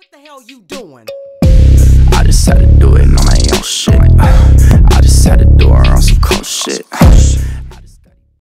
the hell you doing? I just had to do it on my own shit.